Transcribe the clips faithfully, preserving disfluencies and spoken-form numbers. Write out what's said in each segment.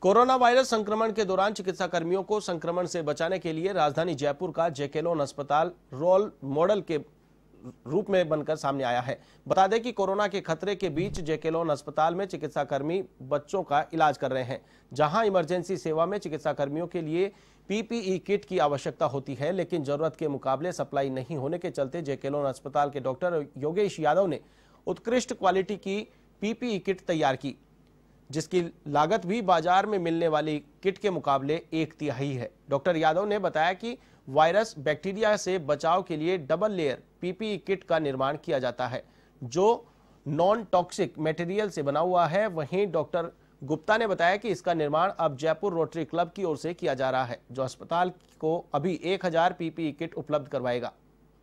Corona virus संक्रमण के दौरान चिकित्सा कर्मियों को संक्रमण से बचाने के लिए राजधानी जयपुर का जेके लोन अस्पताल रोल मॉडल के रूप में बनकर सामने आया है। बता दें कि कोरोना के खतरे के बीच जेके लोन अस्पताल में चिकित्सा कर्मी बच्चों का इलाज कर रहे हैं। जहां इमरजेंसी सेवा में चिकित्सा कर्मियों के लिए पीपीई किट की आवश्यकता होती है, लेकिन जरूरत के मुकाबले सप्लाई नहीं होने के चलते जेके लोन अस्पताल के डॉक्टर योगेश यादव ने उत्कृष्ट क्वालिटी की पीपीई किट तैयार की, जिसकी लागत भी बाजार में मिलने वाली किट के मुकाबले एक तिहाई है। डॉक्टर यादव ने बताया कि वायरस बैक्टीरिया से बचाव के लिए डबल लेयर पीपीई किट का निर्माण किया जाता है, जो नॉन टॉक्सिक मटेरियल से बना हुआ है। वहीं डॉक्टर गुप्ता ने बताया कि इसका निर्माण अब जयपुर रोटरी क्लब की ओर से किया जा रहा है, जो अस्पताल को अभी एक हजार पीपीई किट उपलब्ध करवाएगा।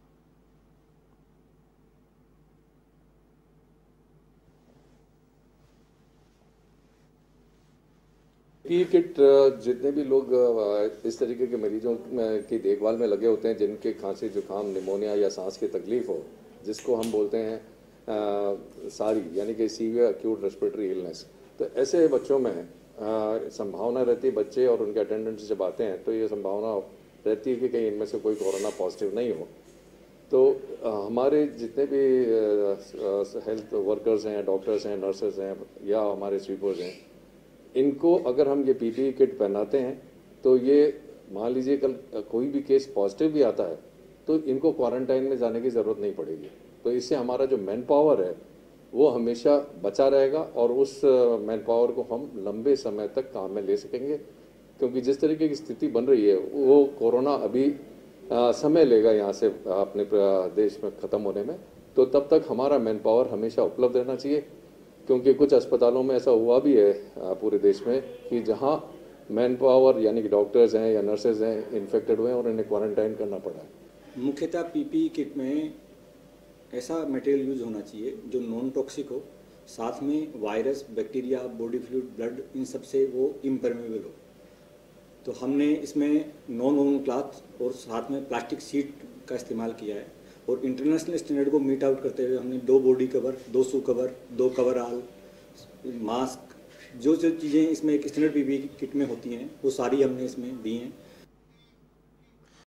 पी किट जितने भी लोग इस तरीके के मरीजों की देखभाल में लगे होते हैं, जिनके खांसी जुकाम निमोनिया या सांस की तकलीफ हो, जिसको हम बोलते हैं आ, सारी यानी कि सीवियर एक्यूट रेस्पिरेटरी इलनेस, तो ऐसे बच्चों में संभावना रहती है, बच्चे और उनके अटेंडेंट्स जब आते हैं तो ये संभावना रहती है कि कहीं इनमें से कोई कोरोना पॉजिटिव नहीं हो। तो आ, हमारे जितने भी हेल्थ वर्कर्स हैं, डॉक्टर्स हैं, नर्सेज हैं या हमारे स्वीपर्स हैं, इनको अगर हम ये पीपीई किट पहनाते हैं तो ये मान लीजिए कल कोई भी केस पॉजिटिव भी आता है तो इनको क्वारंटाइन में जाने की ज़रूरत नहीं पड़ेगी। तो इससे हमारा जो मैन पावर है वो हमेशा बचा रहेगा और उस मैन पावर को हम लंबे समय तक काम में ले सकेंगे, क्योंकि जिस तरीके की स्थिति बन रही है वो कोरोना अभी आ, समय लेगा यहाँ से अपने देश में ख़त्म होने में। तो तब तक हमारा मैन पावर हमेशा उपलब्ध रहना चाहिए, क्योंकि कुछ अस्पतालों में ऐसा हुआ भी है पूरे देश में कि जहां मैन पावर यानी कि डॉक्टर्स हैं या नर्सेज हैं इन्फेक्टेड हुए और इन्हें क्वारंटाइन करना पड़ा है। मुख्यतः पीपीई किट में ऐसा मटेरियल यूज होना चाहिए जो नॉन टॉक्सिक हो, साथ में virus, bacteria, body fluid, blood, इन सब से वो इम्परमेबल हो। तो हमने इसमें नॉन वोवन क्लॉथ और साथ में प्लास्टिक शीट का इस्तेमाल किया है और इंटरनेशनल स्टैंडर्ड को मीट आउट करते हुए हमने दो बॉडी कवर, दो शू कवर, दो कवर आल, मास्क, जो जो चीज़ें इसमें एक स्टैंडर्ड पीपीई किट में होती हैं वो सारी हमने इसमें दी हैं।